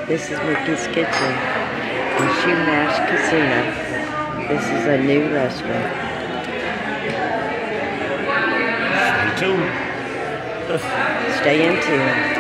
This is Mickey's Kitchen in Shoemash Casino. This is a new restaurant. Stay tuned. Stay in tune.